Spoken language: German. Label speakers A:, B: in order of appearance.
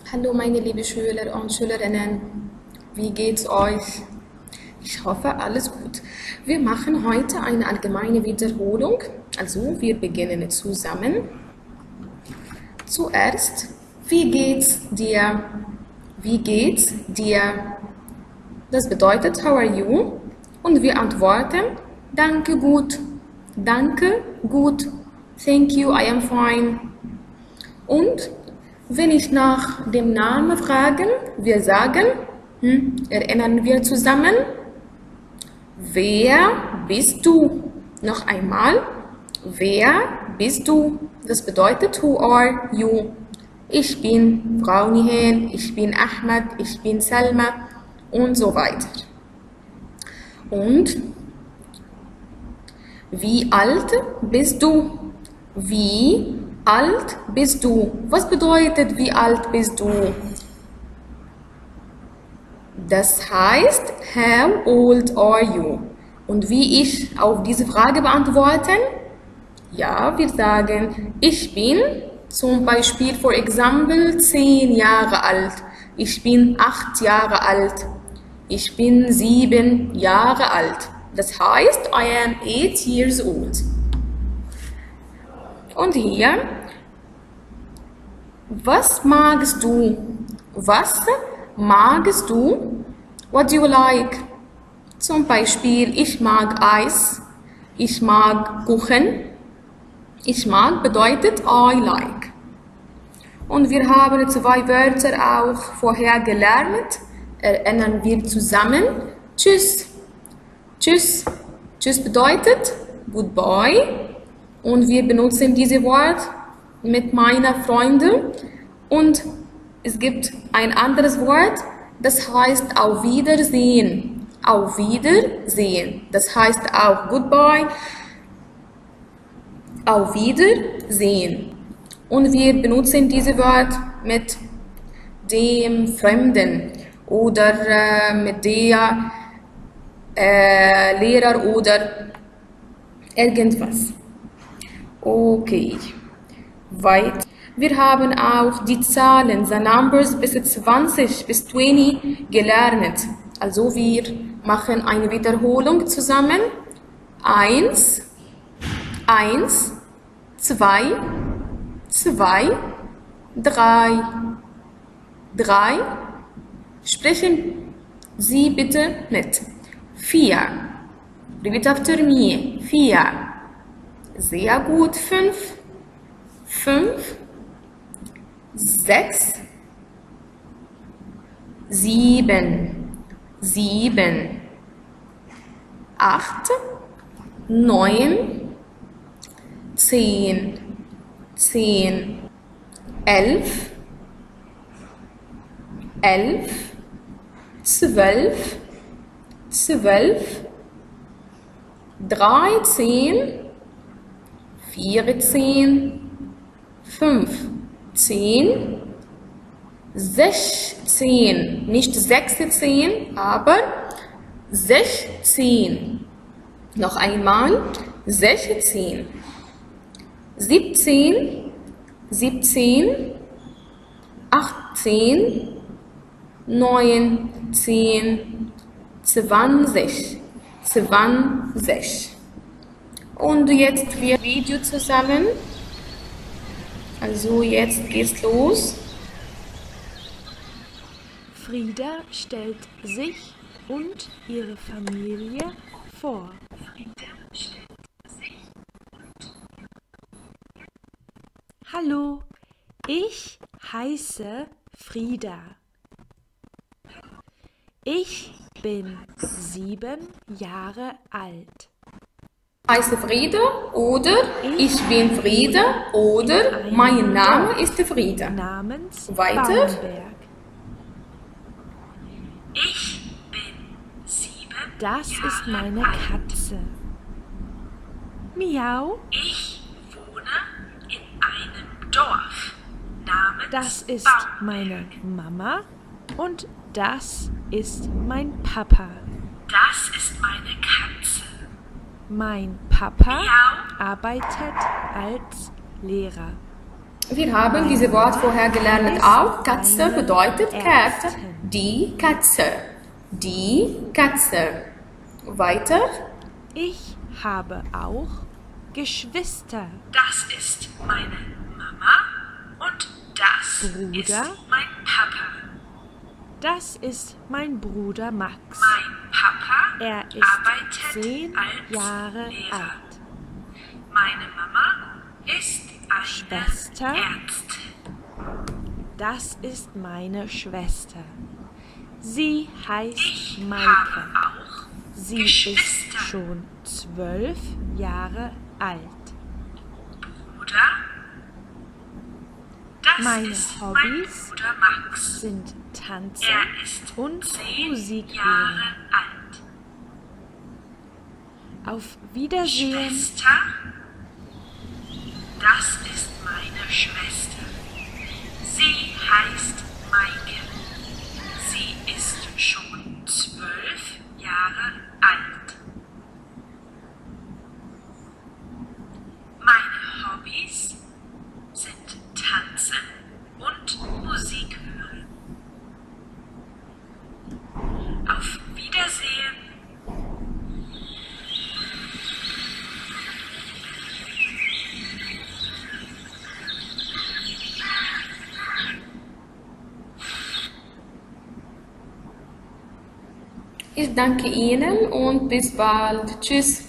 A: Hallo meine lieben Schüler und Schülerinnen, wie geht's euch? Ich hoffe, alles gut. Wir machen heute eine allgemeine Wiederholung, also wir beginnen zusammen. Zuerst, wie geht's dir? Wie geht's dir? Das bedeutet, how are you? Und wir antworten, danke gut, danke gut, thank you, I am fine. Und wenn ich nach dem Namen frage, wir sagen, erinnern wir zusammen, wer bist du? Noch einmal, wer bist du? Das bedeutet, who are you? Ich bin Frau Nihen, ich bin Ahmed, ich bin Selma und so weiter. Und wie alt bist du? Wie alt bist du? Was bedeutet, wie alt bist du? Das heißt, how old are you? Und wie ich auf diese Frage beantworten? Ja, wir sagen, ich bin zum Beispiel, for example, 10 Jahre alt. Ich bin 8 Jahre alt. Ich bin 7 Jahre alt. Das heißt, I am 8 years old. Und hier, was magst du? Was magst du? What do you like? Zum Beispiel, ich mag Eis, ich mag Kuchen. Ich mag bedeutet I like. Und wir haben 2 Wörter auch vorher gelernt. Erinnern wir zusammen. Tschüss. Tschüss. Tschüss bedeutet goodbye. Und wir benutzen dieses Wort mit meinen Freunden. Und es gibt ein anderes Wort, das heißt auf Wiedersehen. Auf Wiedersehen. Das heißt auch goodbye. Auf Wiedersehen. Und wir benutzen dieses Wort mit dem Fremden oder mit der Lehrer oder irgendwas. Okay, weiter. Wir haben auch die Zahlen, the numbers bis 20 bis 20 gelernt. Also wir machen eine Wiederholung zusammen. 1, 1, 2, 2, 3, 3. Sprechen Sie bitte mit. 4. Repeat after me. 4. Sehr gut. 5, 5, 6, 7, 7, 8, 9, 10, 10, 11, 11, 12, 12, 13, 14, 15, 16, nicht 16, aber 16. Noch einmal, 16, 17, 17, 18, 19, 20, 20. Und jetzt wir Video zusammen. Also jetzt geht's los.
B: Frieda stellt sich und ihre Familie vor. Hallo, ich heiße Frieda. Ich bin 7 Jahre alt.
A: Ich heiße Frieda oder ich bin Frieda oder mein Name ist Frieda.
B: Namens
A: Weiter.
B: Bamberg.
C: Ich bin 7.
B: Das ist meine Katze. Miau.
C: Ich wohne in einem Dorf namens
B: Das ist
C: Bamberg.
B: meine Mama und das ist mein Papa.
C: Das ist meine Katze.
B: Mein Papa
C: Miau.
B: arbeitet als Lehrer.
A: Wir haben dieses Wort vorher gelernt auch. Katze bedeutet Cat. Die Katze. Die Katze. Weiter.
B: Ich habe auch Geschwister.
C: Das ist meine Mama und das
B: Bruder.
C: ist mein Papa.
B: Das ist mein Bruder Max.
C: Mein Papa
B: Er ist
C: arbeitet
B: 10
C: als
B: Jahre
C: Lehrer.
B: alt.
C: Meine Mama ist eine
B: Schwester.
C: Ärztin.
B: Das ist meine Schwester. Sie heißt
C: Ich
B: Maike.
C: habe auch
B: Sie
C: Geschwister.
B: ist schon 12 Jahre alt.
C: Bruder. Das
B: Meine
C: ist mein
B: Hobbys
C: Bruder Max.
B: sind Tanzen
C: Er ist
B: und
C: 10
B: Musik
C: Jahre
B: hören.
C: alt.
B: Auf Wiedersehen.
C: Schwester. Das ist meine Schwester. Sie heißt Maike. Sie ist schon 12 Jahre alt. Meine Hobbys sind Tanzen und Musik hören. Auf Wiedersehen.
A: Ich danke Ihnen und bis bald. Tschüss.